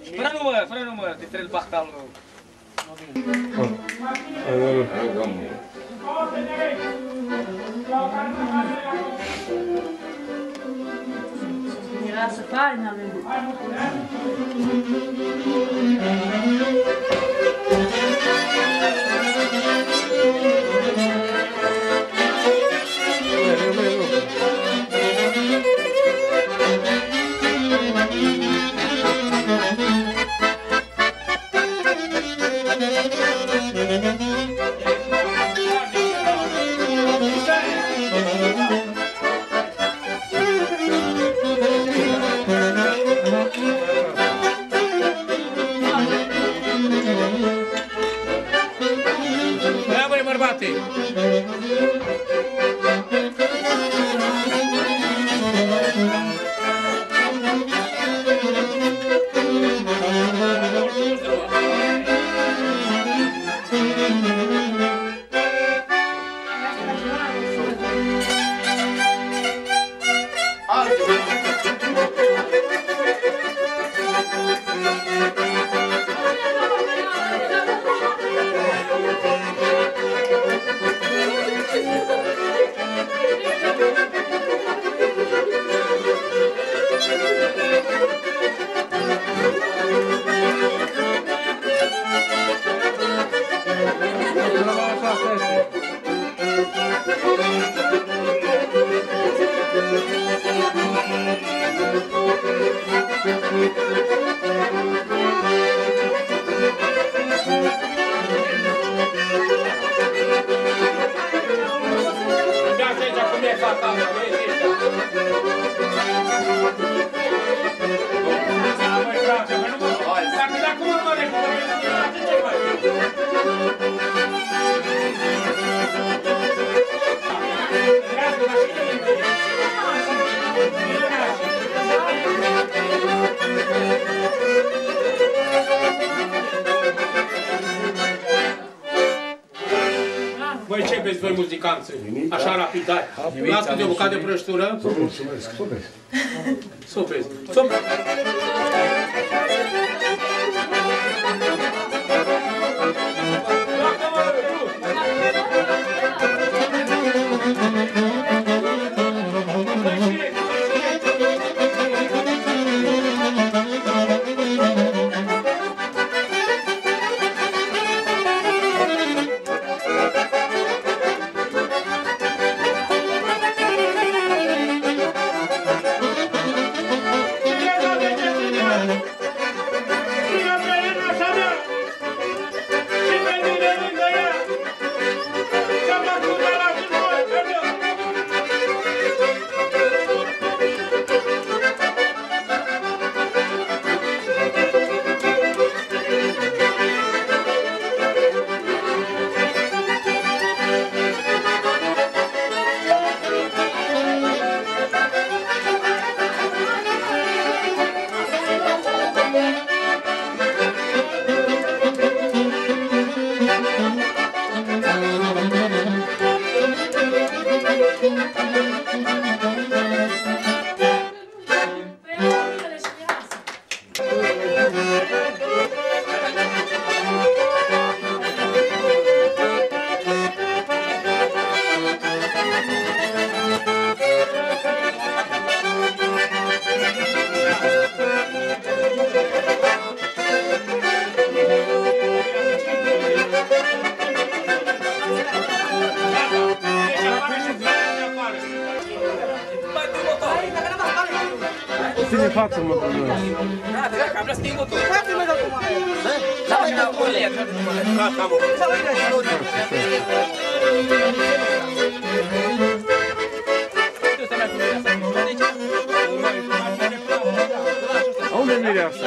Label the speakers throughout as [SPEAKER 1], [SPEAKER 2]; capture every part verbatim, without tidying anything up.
[SPEAKER 1] Fără număr, fără număr, de trei bactalul.
[SPEAKER 2] Mireasă faină lui.
[SPEAKER 3] Voi începeți voi muzicanți, așa rapid, dai. Luați de o bucată de prăjitură.
[SPEAKER 4] Mulțumesc, supesc.
[SPEAKER 3] Supesc. Supesc.
[SPEAKER 4] Ține față, mă, cu noi.
[SPEAKER 1] Da, trebuie că am vrea să schimb totul.
[SPEAKER 2] Hai să-mi dau cu mare.
[SPEAKER 1] Da, mai dau cu mare. Gata, mă.
[SPEAKER 2] Să vă
[SPEAKER 4] Unde e mireasa?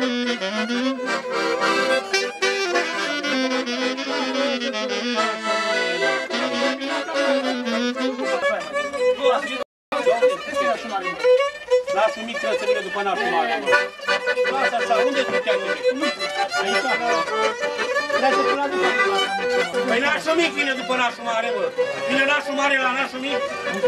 [SPEAKER 2] Thank you.
[SPEAKER 3] Nașul mic trebuie să vină după nașul mare. Lasă așa, unde sunt chiar mic? Aici? Trebuie să până după. Păi nașul mic vine după nașul mare, bă. Vine nașul mare la nașul mic.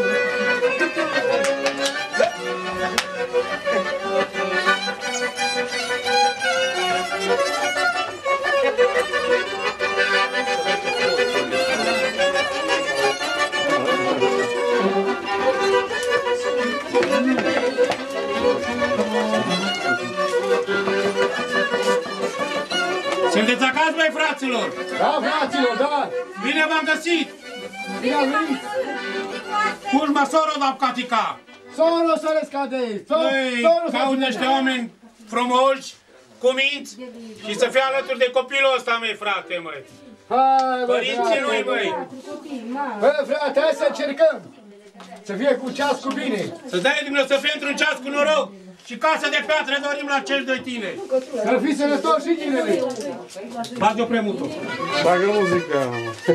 [SPEAKER 3] Sunteți acasă, băi, fraților?
[SPEAKER 5] Da, fraților, da!
[SPEAKER 3] Bine v-am găsit!
[SPEAKER 5] Bine am venit!
[SPEAKER 3] Culma soro da Catica!
[SPEAKER 5] Sono să le scadei!
[SPEAKER 3] Băi, caut niște oameni frumoși, cuminți și să fie alături de copilul ăsta, măi, frate, măi!
[SPEAKER 5] Hai, bă,
[SPEAKER 3] Părinții lui, băi!
[SPEAKER 5] Bă, frate, hai să încercăm! Să fie cu ceas cu bine!
[SPEAKER 3] Să dai Dumnezeu să fie într-un ceas cu noroc! Și casă de piatră dorim la cel doi tine!
[SPEAKER 5] Să fii sănătos și tinere!
[SPEAKER 3] Bagi-o premutul!
[SPEAKER 4] Bagă muzica!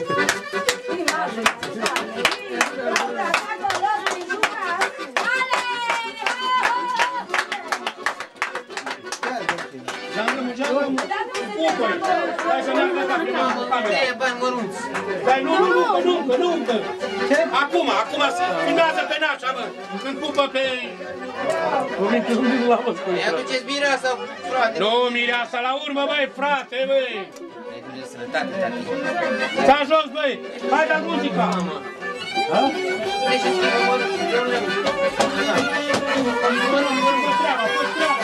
[SPEAKER 3] Geamă, geamă! Upă-i! Hai să ne-am dat prima cu camera!
[SPEAKER 1] E bani mărunți.
[SPEAKER 3] Dai, nu, nu, nu, nu, nu, nu, nu! Acum, acum se filmează pe nașa, mă! Când pupă pe...
[SPEAKER 4] Cuvinte, nu vin la văzut.
[SPEAKER 1] Îi aduceți mireasa, frate.
[SPEAKER 3] Nu, mireasa, la urmă, băi, frate, băi!
[SPEAKER 1] Ne duceți sănătate, tati.
[SPEAKER 3] Sta jos, băi! Hai la muzica!
[SPEAKER 1] Deci, să mă rog, eu le...
[SPEAKER 3] Fă-ți treaba, fă-ți treaba!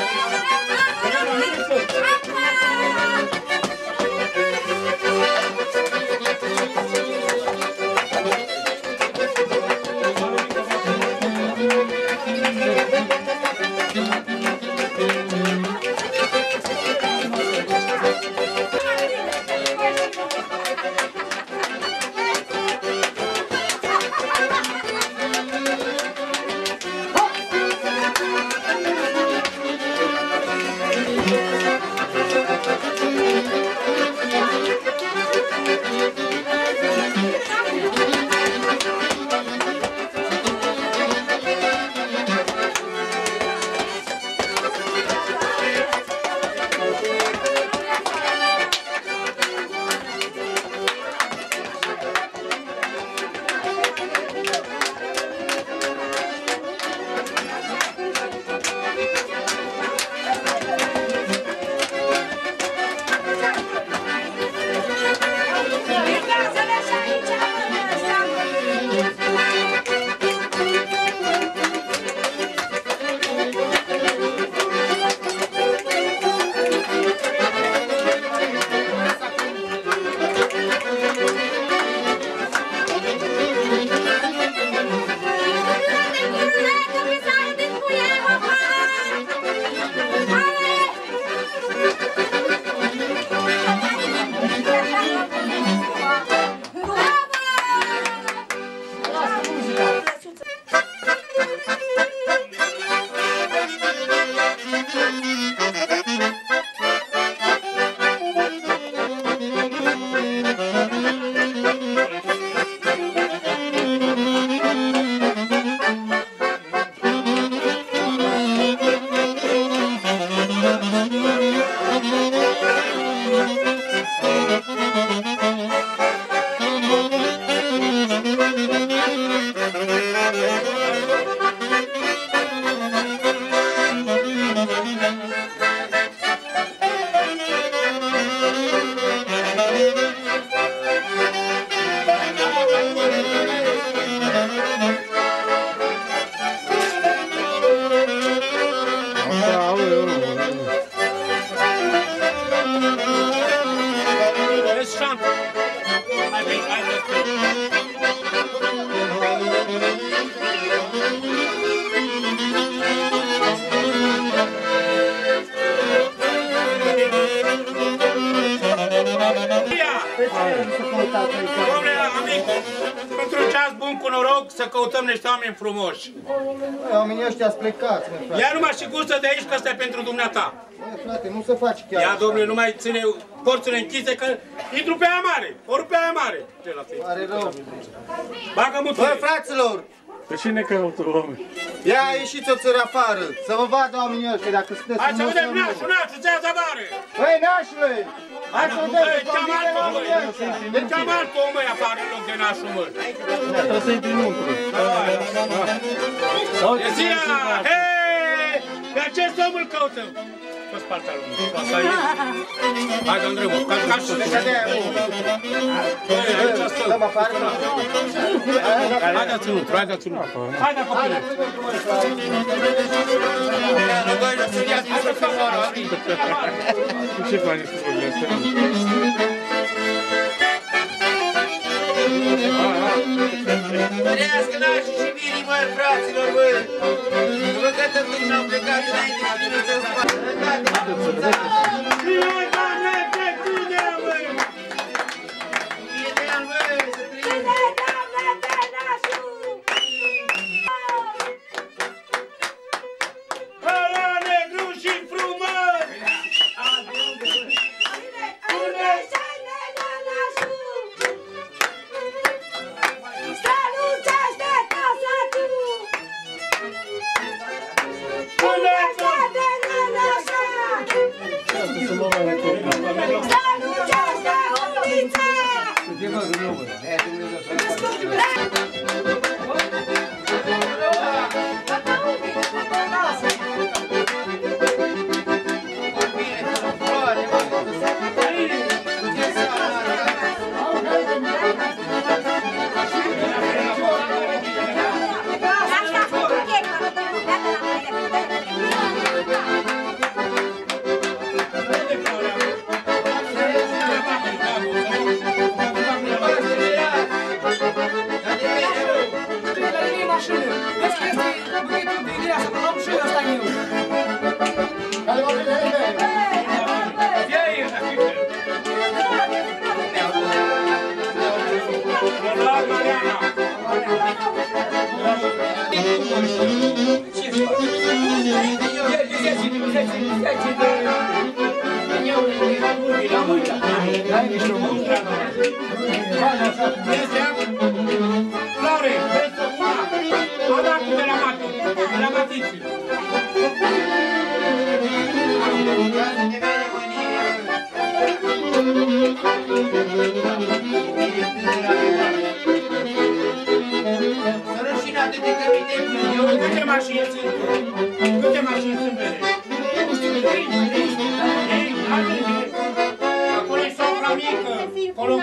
[SPEAKER 3] Dom'le, amic, într-un ceas bun cu noroc să căutăm niște oameni frumoși.
[SPEAKER 5] Oamenii ăștia sunt plecați, mă, frate.
[SPEAKER 3] Ia numai și gustă de aici, că ăsta e pentru dumneata.
[SPEAKER 5] Bă, frate, nu se face chiar
[SPEAKER 3] Ia,
[SPEAKER 5] așa.
[SPEAKER 3] domnule, nu mai ține porțile închise, că intru pe aia mare, ori pe aia mare.
[SPEAKER 5] Pare rău.
[SPEAKER 3] Bagă
[SPEAKER 5] Bă,
[SPEAKER 3] muțile.
[SPEAKER 5] fraților,
[SPEAKER 4] Pe cine caută oameni?
[SPEAKER 5] ia ieșiți o țără afară, să vă vadă oamenii ăștia, dacă sunteți
[SPEAKER 3] Hai să
[SPEAKER 5] frumos
[SPEAKER 3] vedem
[SPEAKER 5] sau nu.
[SPEAKER 3] nașul, nașul, ți-a zabare.
[SPEAKER 5] Băi, nașule! Hai să vedem
[SPEAKER 3] Băi,
[SPEAKER 5] că
[SPEAKER 3] ce-am
[SPEAKER 5] convine
[SPEAKER 3] altul,
[SPEAKER 5] oamenii
[SPEAKER 3] băi.
[SPEAKER 5] ăștia.
[SPEAKER 3] De ce-am altul, măi, afară în loc de nașul, măi?
[SPEAKER 4] Trebuie să intri înăuntru.
[SPEAKER 3] E zia! Hei! Pe acest om îl căutăm! Toți pantalonii. Asta e. Hai, dă-mi drumul. Ca ca și
[SPEAKER 5] Așa de aia,
[SPEAKER 3] Băi, aici stă.
[SPEAKER 5] dăm afară, mă.
[SPEAKER 3] Hai, dați înăuntru, hai, dați înăuntru. Hai, da, copile.
[SPEAKER 1] Răgoi, nu sunt ia-ți să fie moro, amic.
[SPEAKER 4] Cu ce faci lucrurile astea?
[SPEAKER 1] Trăiască nașii și mirii, măi, fraților, băi. Nu vă că tătuc n-au plecat înainte și nu stă în spate.
[SPEAKER 3] Bine, Doamne, te ține, băi!
[SPEAKER 1] Bine, băi, să trăim.
[SPEAKER 3] Ăla negru și frumos! Laure, vezi să una? Adacul de la mati, de la matici. Câte mașini sunt? Câte mașini sunt vede? Nu știu, trei, trei, ei, altele. Acolo e sofra mică, acolo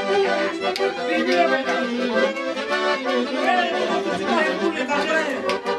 [SPEAKER 3] Hey,